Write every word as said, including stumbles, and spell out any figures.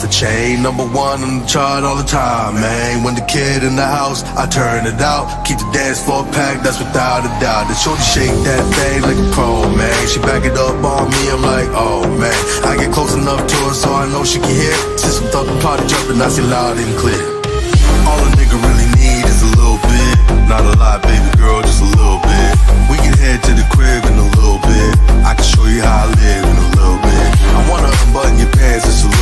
the chain. Number one on the chart all the time, man. When the kid in the house, I turn it out. Keep the dance floor packed, that's without a doubt. The shorty shake that thing like a pro, man. She back it up on me, I'm like, oh man. I get close enough to her so I know she can hear. Since I'm thumping, party jumping, I see loud and clear. All a nigga really need is a little bit. Not a lot, baby girl, just a little bit. We can head to the crib in a little bit. I can show you how I live in a little bit. I wanna unbutton your pants just a